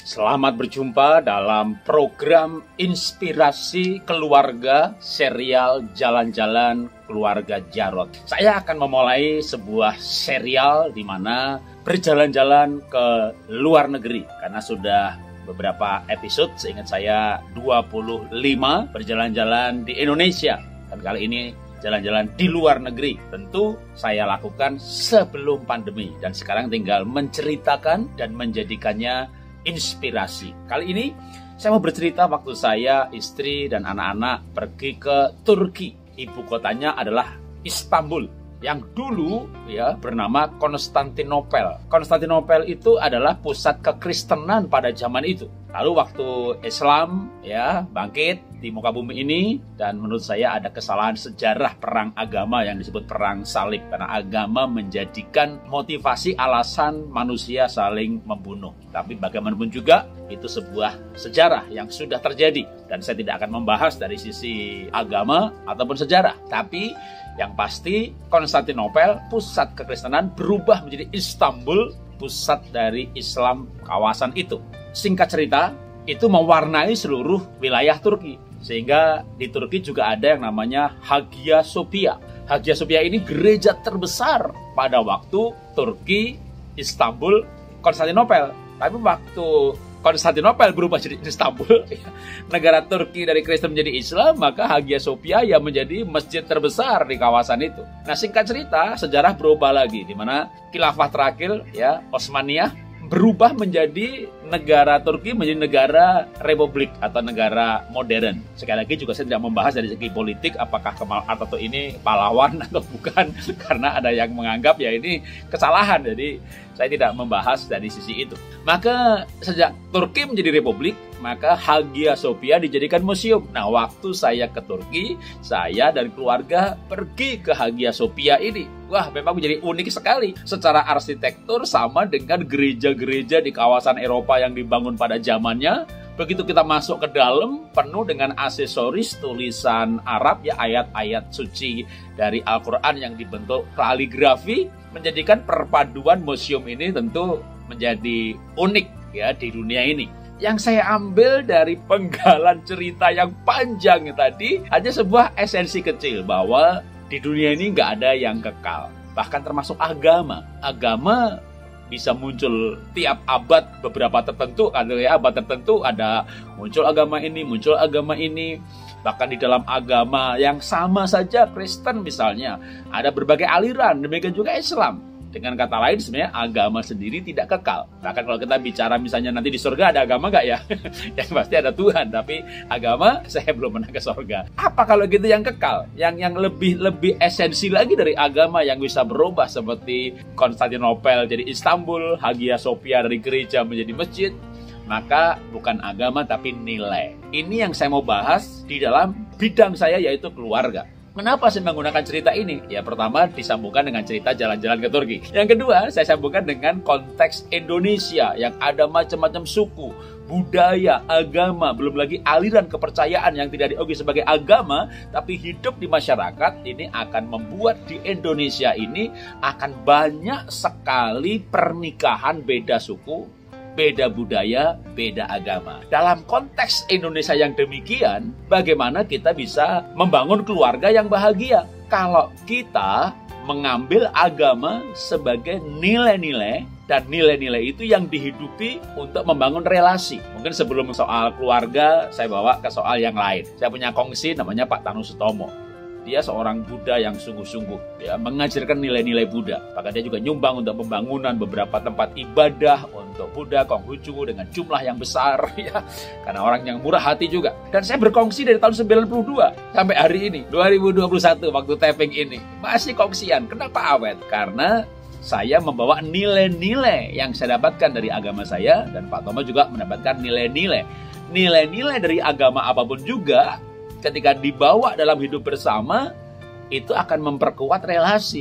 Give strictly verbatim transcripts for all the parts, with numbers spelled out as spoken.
Selamat berjumpa dalam program Inspirasi Keluarga serial Jalan-Jalan Keluarga Jarot. Saya akan memulai sebuah serial di mana berjalan-jalan ke luar negeri. Karena sudah beberapa episode, seingat saya dua puluh lima berjalan-jalan di Indonesia. Dan kali ini jalan-jalan di luar negeri. Tentu saya lakukan sebelum pandemi. Dan sekarang tinggal menceritakan dan menjadikannya inspirasi. Kali ini saya mau bercerita waktu saya, istri, dan anak-anak pergi ke Turki. Ibu kotanya adalah Istanbul, yang dulu ya bernama Konstantinopel. Konstantinopel itu adalah pusat kekristenan pada zaman itu. Lalu waktu Islam ya bangkit di muka bumi ini, dan menurut saya ada kesalahan sejarah perang agama yang disebut perang salib, karena agama menjadikan motivasi alasan manusia saling membunuh. Tapi bagaimanapun juga itu sebuah sejarah yang sudah terjadi, dan saya tidak akan membahas dari sisi agama ataupun sejarah. Tapi yang pasti Konstantinopel, pusat kekristenan, berubah menjadi Istanbul, pusat dari Islam kawasan itu. Singkat cerita, itu mewarnai seluruh wilayah Turki. Sehingga di Turki juga ada yang namanya Hagia Sophia. Hagia Sophia ini gereja terbesar pada waktu Turki, Istanbul, Konstantinopel. Tapi waktu Konstantinopel berubah jadi Istanbul, negara Turki dari Kristen menjadi Islam, maka Hagia Sophia yang menjadi masjid terbesar di kawasan itu. Nah, singkat cerita, sejarah berubah lagi, di mana khilafah terakhir ya Osmaniyah berubah menjadi negara Turki menjadi negara republik atau negara modern. Sekali lagi juga saya tidak membahas dari segi politik apakah Kemal Atatürk ini pahlawan atau bukan, karena ada yang menganggap ya ini kesalahan. Jadi saya tidak membahas dari sisi itu. Maka sejak Turki menjadi republik, maka Hagia Sophia dijadikan museum. Nah, waktu saya ke Turki, saya dan keluarga pergi ke Hagia Sophia ini. Wah, memang menjadi unik sekali. Secara arsitektur sama dengan gereja-gereja di kawasan Eropa yang dibangun pada zamannya. Begitu kita masuk ke dalam, penuh dengan aksesoris tulisan Arab, ya ayat-ayat suci dari Al-Quran yang dibentuk kaligrafi, menjadikan perpaduan museum ini tentu menjadi unik ya di dunia ini. Yang saya ambil dari penggalan cerita yang panjang tadi hanya sebuah esensi kecil, bahwa di dunia ini nggak ada yang kekal, bahkan termasuk agama. Agama bisa muncul tiap abad beberapa tertentu, ada ya abad tertentu ada muncul agama ini, muncul agama ini. Bahkan di dalam agama yang sama saja, Kristen misalnya, ada berbagai aliran, demikian juga Islam. Dengan kata lain, sebenarnya agama sendiri tidak kekal. Bahkan kalau kita bicara misalnya nanti di surga ada agama nggak ya? Yang pasti ada Tuhan, tapi agama saya belum pernah ke surga. Apa kalau gitu yang kekal? Yang yang lebih lebih esensi lagi dari agama yang bisa berubah, seperti Konstantinopel jadi Istanbul, Hagia Sophia dari gereja menjadi masjid. Maka bukan agama tapi nilai. Ini yang saya mau bahas di dalam bidang saya, yaitu keluarga. Kenapa saya menggunakan cerita ini? Ya, pertama disambungkan dengan cerita jalan-jalan ke Turki. Yang kedua, saya sambungkan dengan konteks Indonesia yang ada macam-macam suku, budaya, agama, belum lagi aliran kepercayaan yang tidak diakui sebagai agama, tapi hidup di masyarakat. Ini akan membuat di Indonesia ini akan banyak sekali pernikahan beda suku, beda budaya, beda agama. Dalam konteks Indonesia yang demikian, bagaimana kita bisa membangun keluarga yang bahagia? Kalau kita mengambil agama sebagai nilai-nilai, dan nilai-nilai itu yang dihidupi untuk membangun relasi. Mungkin sebelum soal keluarga, saya bawa ke soal yang lain. Saya punya kongsi namanya Pak Tanu Sutomo. Dia seorang Buddha yang sungguh-sungguh ya, mengajarkan nilai-nilai Buddha. Bahkan dia juga nyumbang untuk pembangunan beberapa tempat ibadah untuk Buddha, Konghucu, dengan jumlah yang besar ya, karena orang yang murah hati juga. Dan saya berkongsi dari tahun sembilan puluh dua sampai hari ini dua ribu dua puluh satu, waktu taping ini masih kongsian. Kenapa awet? Karena saya membawa nilai-nilai yang saya dapatkan dari agama saya, dan Pak Tomo juga mendapatkan nilai-nilai. Nilai-nilai dari agama apapun juga, ketika dibawa dalam hidup bersama, itu akan memperkuat relasi.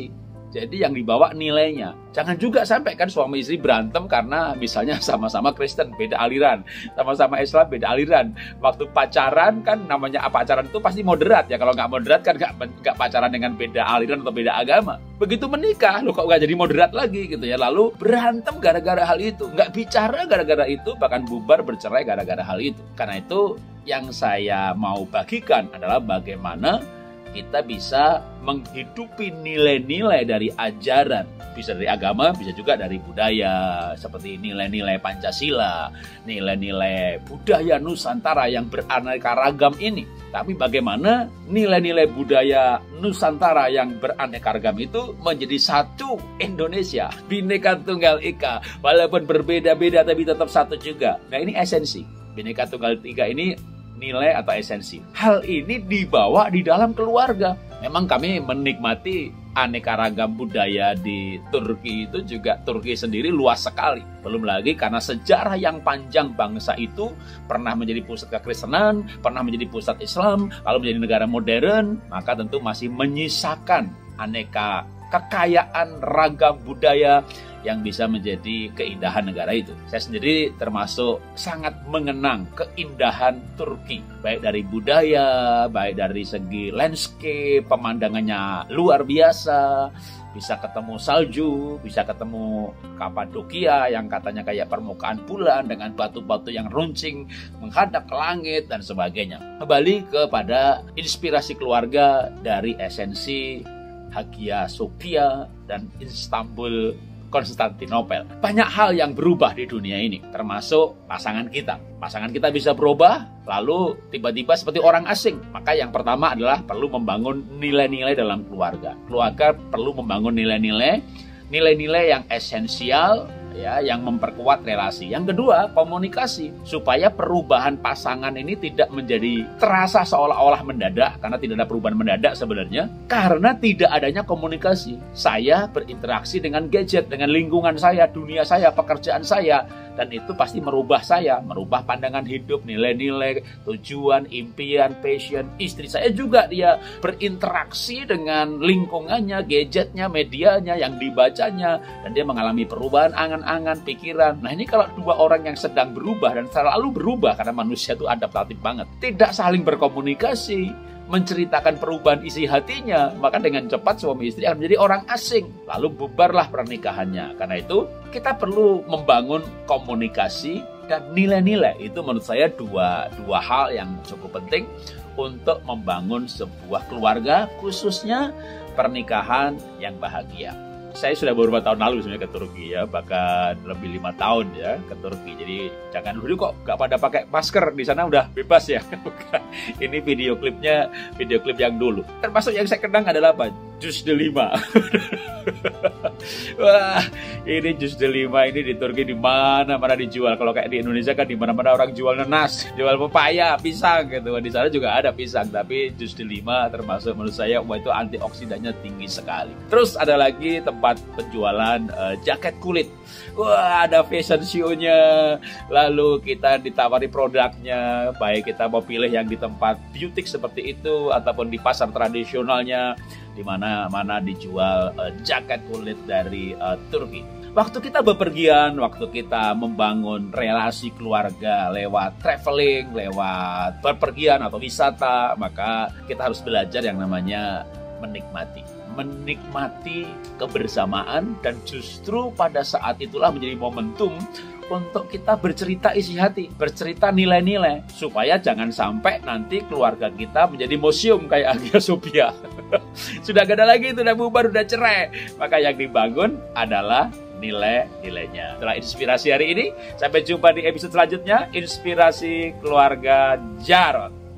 Jadi yang dibawa nilainya. Jangan juga sampai kan suami istri berantem karena misalnya sama-sama Kristen, beda aliran. Sama-sama Islam, beda aliran. Waktu pacaran kan namanya pacaran itu pasti moderat ya. Kalau nggak moderat kan nggak, nggak pacaran dengan beda aliran atau beda agama. Begitu menikah, loh kok nggak jadi moderat lagi gitu ya. Lalu berantem gara-gara hal itu. Nggak bicara gara-gara itu, bahkan bubar bercerai gara-gara hal itu. Karena itu yang saya mau bagikan adalah bagaimana kita bisa menghidupi nilai-nilai dari ajaran. Bisa dari agama, bisa juga dari budaya. Seperti nilai-nilai Pancasila, nilai-nilai budaya Nusantara yang beraneka ragam ini. Tapi bagaimana nilai-nilai budaya Nusantara yang beraneka ragam itu menjadi satu Indonesia. Bhinneka Tunggal Ika. Walaupun berbeda-beda tapi tetap satu juga. Nah ini esensi. Bhinneka Tunggal Ika ini nilai atau esensi. Hal ini dibawa di dalam keluarga. Memang kami menikmati aneka ragam budaya di Turki itu juga Turki sendiri luas sekali. Belum lagi karena sejarah yang panjang bangsa itu pernah menjadi pusat kekristenan, pernah menjadi pusat Islam, lalu menjadi negara modern, maka tentu masih menyisakan aneka kekayaan ragam budaya yang bisa menjadi keindahan negara itu. Saya sendiri termasuk sangat mengenang keindahan Turki, baik dari budaya, baik dari segi landscape, pemandangannya luar biasa, bisa ketemu salju, bisa ketemu Kapadokia yang katanya kayak permukaan bulan dengan batu-batu yang runcing menghadap ke langit dan sebagainya. Kembali kepada inspirasi keluarga dari esensi Hagia Sophia dan Istanbul Konstantinopel. Banyak hal yang berubah di dunia ini, termasuk pasangan kita. Pasangan kita bisa berubah, lalu tiba-tiba seperti orang asing. Maka yang pertama adalah perlu membangun nilai-nilai dalam keluarga. Keluarga perlu membangun nilai-nilai, nilai-nilai yang esensial, ya, yang memperkuat relasi. Yang kedua, komunikasi, supaya perubahan pasangan ini tidak menjadi terasa seolah-olah mendadak, karena tidak ada perubahan mendadak sebenarnya, karena tidak adanya komunikasi. Saya berinteraksi dengan gadget, dengan lingkungan saya, dunia saya, pekerjaan saya, dan itu pasti merubah saya, merubah pandangan hidup, nilai-nilai, tujuan, impian, passion. Istri saya juga dia berinteraksi dengan lingkungannya, gadgetnya, medianya, yang dibacanya, dan dia mengalami perubahan angan-angan, pikiran. Nah ini kalau dua orang yang sedang berubah dan selalu berubah, karena manusia itu adaptatif banget, tidak saling berkomunikasi, menceritakan perubahan isi hatinya, maka dengan cepat suami istri akan menjadi orang asing. Lalu bubarlah pernikahannya. Karena itu kita perlu membangun komunikasi dan nilai-nilai. Itu menurut saya dua, dua hal yang cukup penting untuk membangun sebuah keluarga, khususnya pernikahan yang bahagia. Saya sudah beberapa tahun lalu sebenarnya ke Turki ya, bahkan lebih lima tahun ya ke Turki. Jadi jangan dulu kok nggak pada pakai masker, di sana udah bebas ya. Ini video klipnya, video klip yang dulu. Termasuk yang saya kenang adalah apa? Jus delima. Wah, ini jus delima ini di Turki di mana-mana dijual. Kalau kayak di Indonesia kan di mana-mana orang jual nanas, jual pepaya, pisang gitu. Di sana juga ada pisang, tapi jus delima termasuk menurut saya wah itu antioksidannya tinggi sekali. Terus ada lagi tempat penjualan uh, jaket kulit. Wah, ada fashion show-nya. Lalu kita ditawari produknya, baik kita mau pilih yang di tempat butik seperti itu ataupun di pasar tradisionalnya, di mana-mana dijual uh, jaket kulit dari uh, Turki. Waktu kita bepergian, waktu kita membangun relasi keluarga lewat traveling, lewat bepergian atau wisata, maka kita harus belajar yang namanya menikmati. Menikmati kebersamaan, dan justru pada saat itulah menjadi momentum untuk kita bercerita isi hati, bercerita nilai-nilai, supaya jangan sampai nanti keluarga kita menjadi museum kayak Hagia Sophia. Sudah gak ada lagi, itu udah bubar, udah cerai. Maka yang dibangun adalah nilai-nilainya. Setelah inspirasi hari ini, sampai jumpa di episode selanjutnya, Inspirasi Keluarga Jarot.